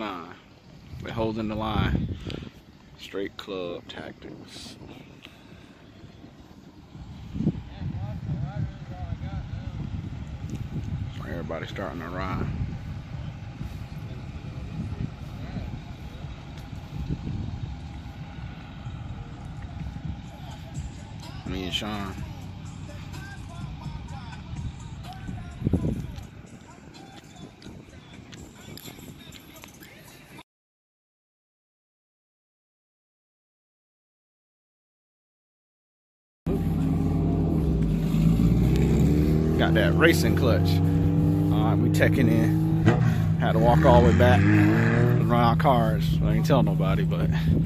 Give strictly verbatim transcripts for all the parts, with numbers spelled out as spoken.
nine. We're holding the line. Straight club tactics. Everybody starting to ride. Me and Sean. Got that racing clutch. Alright, we teching in. Had to walk all the way back and run our cars. I ain't tell nobody, but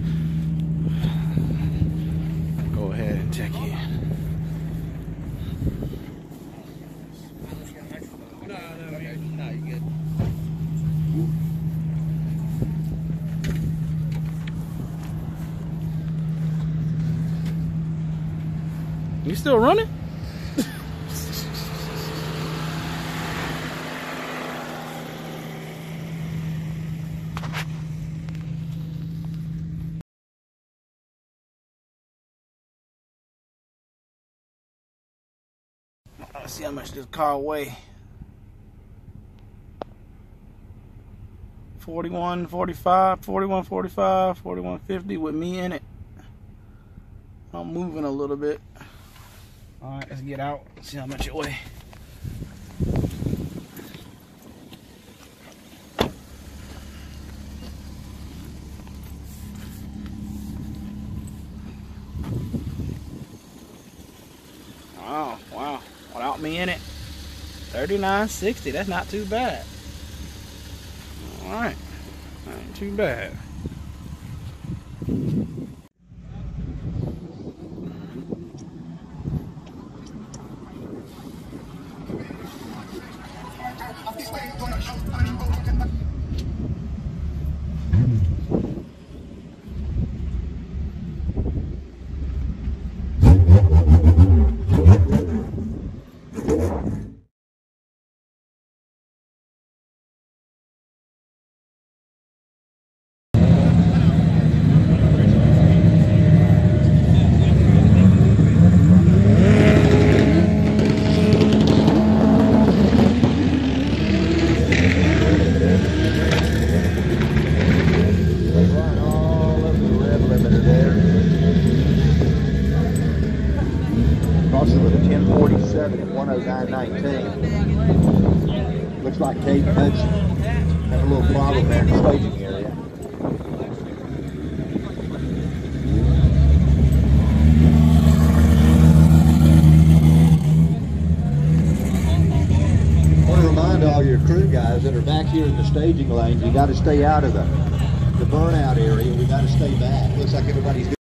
go ahead and tech in. No, no, you're, no, you're good. You still running? Let's see how much this car weigh. forty-one, forty-five, forty-one, forty-five, forty-one fifty with me in it. I'm moving a little bit. All right, let's get out. See how much it weigh. Wow, wow. Without me in it, thirty-nine sixty. That's not too bad. All right, ain't too bad. Looks like Kate Hudson had a little problem there in the staging area. I want to remind all your crew guys that are back here in the staging lanes, you got to stay out of the, the burnout area. We got to stay back. Looks like everybody's